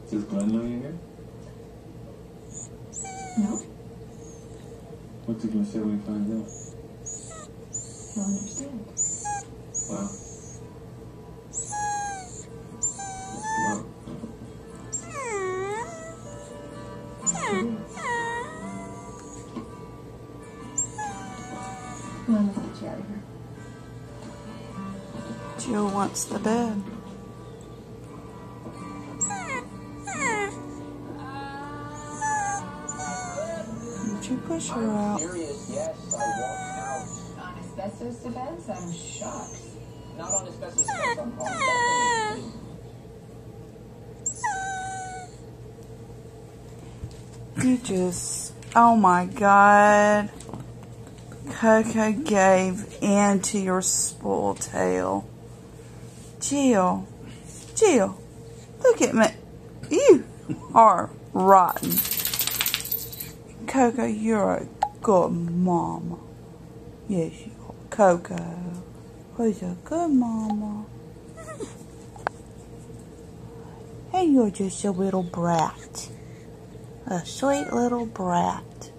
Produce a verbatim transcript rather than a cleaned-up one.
Does Glenn know you're here? No. What's he gonna say when he finds out? He'll understand. Wow. Wow. Come on, let's get you out of here. Jill wants the bed. Did you push her out? Serious, yes, I walked out. On asbestos defense? I'm shocked. Not on asbestos defense, on definitely. You just, oh my God. Coco gave in to your spoil tale. Jill, Jill, look at me. You are rotten. Coco, you're a good mama. Yes, you are. Coco, who's a good mama. And you're just a little brat. A sweet little brat.